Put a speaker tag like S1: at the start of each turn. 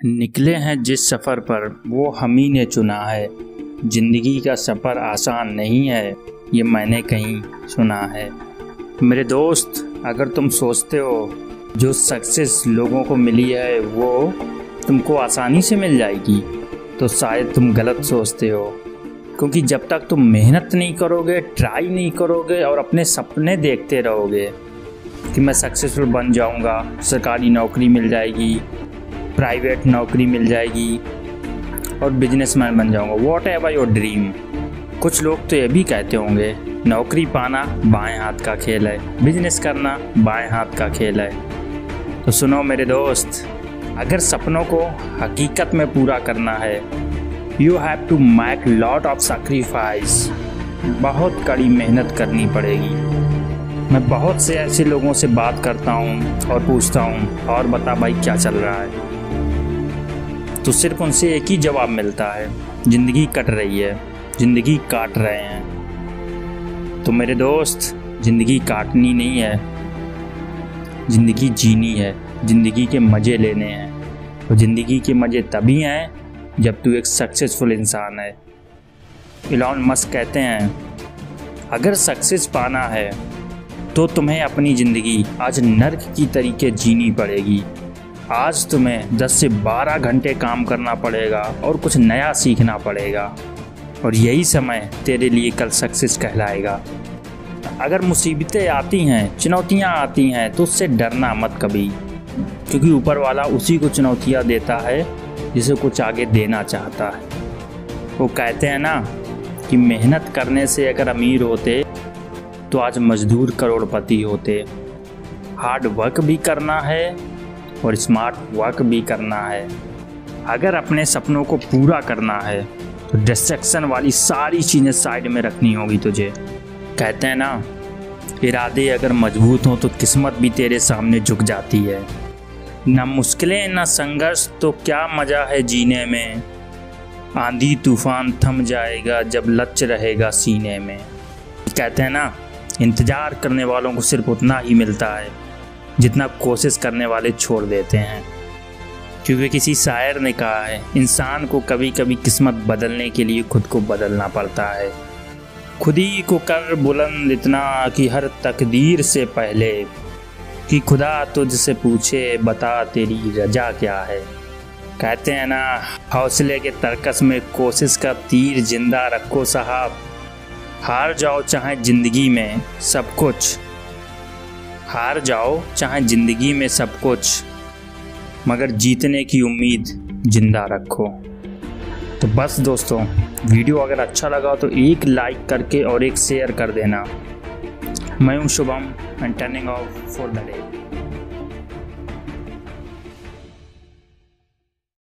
S1: निकले हैं जिस सफ़र पर वो हम ही ने चुना है। ज़िंदगी का सफ़र आसान नहीं है, ये मैंने कहीं सुना है। मेरे दोस्त, अगर तुम सोचते हो जो सक्सेस लोगों को मिली है वो तुमको आसानी से मिल जाएगी, तो शायद तुम गलत सोचते हो। क्योंकि जब तक तुम मेहनत नहीं करोगे, ट्राई नहीं करोगे और अपने सपने देखते रहोगे कि मैं सक्सेसफुल बन जाऊंगा, सरकारी नौकरी मिल जाएगी, प्राइवेट नौकरी मिल जाएगी और बिजनेसमैन बन जाऊंगा, वॉट एवर योर ड्रीम। कुछ लोग तो ये भी कहते होंगे नौकरी पाना बाएं हाथ का खेल है, बिजनेस करना बाएं हाथ का खेल है। तो सुनो मेरे दोस्त, अगर सपनों को हकीकत में पूरा करना है, you have to make lot of sacrifice. बहुत कड़ी मेहनत करनी पड़ेगी। मैं बहुत से ऐसे लोगों से बात करता हूँ और पूछता हूँ और बता भाई क्या चल रहा है, तो सिर्फ उनसे एक ही जवाब मिलता है, ज़िंदगी कट रही है, ज़िंदगी काट रहे हैं। तो मेरे दोस्त, ज़िंदगी काटनी नहीं है, ज़िंदगी जीनी है, ज़िंदगी के मज़े लेने हैं। तो ज़िंदगी के मज़े तभी हैं जब तू एक सक्सेसफुल इंसान है। इलॉन मस्क कहते हैं, अगर सक्सेस पाना है तो तुम्हें अपनी ज़िंदगी आज नर्क की तरीके जीनी पड़ेगी। आज तुम्हें 10 से 12 घंटे काम करना पड़ेगा और कुछ नया सीखना पड़ेगा, और यही समय तेरे लिए कल सक्सेस कहलाएगा। अगर मुसीबतें आती हैं, चुनौतियां आती हैं, तो उससे डरना मत कभी, क्योंकि ऊपर वाला उसी को चुनौतियां देता है जिसे कुछ आगे देना चाहता है। वो कहते हैं ना कि मेहनत करने से अगर अमीर होते तो आज मजदूर करोड़पति होते। हार्ड वर्क भी करना है और स्मार्ट वर्क भी करना है। अगर अपने सपनों को पूरा करना है तो डिस्ट्रैक्शन वाली सारी चीज़ें साइड में रखनी होगी तुझे। कहते हैं ना, इरादे अगर मजबूत हों तो किस्मत भी तेरे सामने झुक जाती है। ना मुश्किलें ना संघर्ष तो क्या मज़ा है जीने में, आंधी तूफान थम जाएगा जब लक्ष्य रहेगा सीने में। कहते हैं ना, इंतज़ार करने वालों को सिर्फ उतना ही मिलता है जितना कोशिश करने वाले छोड़ देते हैं। क्योंकि किसी शायर ने कहा है, इंसान को कभी कभी किस्मत बदलने के लिए खुद को बदलना पड़ता है। खुद ही को कर बुलंद इतना कि हर तकदीर से पहले कि खुदा तुझसे पूछे बता तेरी रजा क्या है। कहते हैं ना, हौसले के तरकस में कोशिश का तीर जिंदा रखो साहब। हार जाओ चाहे ज़िंदगी में सब कुछ, हार जाओ चाहे ज़िंदगी में सब कुछ, मगर जीतने की उम्मीद जिंदा रखो। तो बस दोस्तों, वीडियो अगर अच्छा लगा तो एक लाइक करके और एक शेयर कर देना। मैं हूं Shubham and turning off for the day.